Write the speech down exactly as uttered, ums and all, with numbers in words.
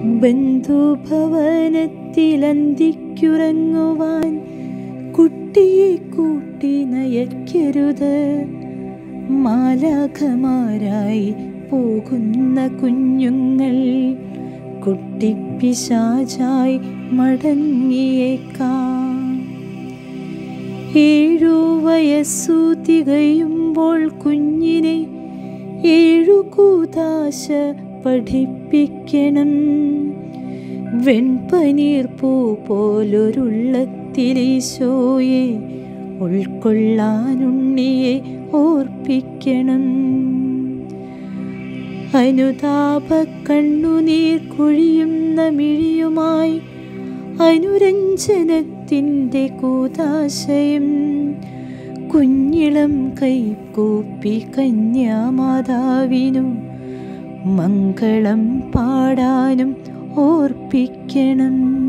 ബന്ധുഭവനത്തിലന്തിക്കുറങ്ങുവാൻ കുട്ടിയെ കൂട്ടി നയക്കരുത്. മാലാഖമാരായി പോകുന്ന കുഞ്ഞുങ്ങൾ കുട്ടിപ്പിശാചായി മടങ്ങിയേക്കാം. ഏഴു വയസ്സു തികയുമ്പോൾ കുഞ്ഞിനെ ഏഴു കൂദാശ പഠിപ്പിക്കണം. വെൺപനീർ പൂ പോലൊരുള്ളത്തിലീശോയെ ഉൾക്കൊള്ളാനുണ്ണിയെ ഓർപ്പിക്കണം. അനുതാപ കണ്ണുനീർ കൊഴിയുന്ന മിഴിയുമായി അനുരഞ്ജനത്തിൻ്റെ കൂദാശയും കുഞ്ഞിളം കൈകൂപ്പി കന്യാമാതാവിനും മംഗളം പാടാനും ഓർപ്പിക്കണം.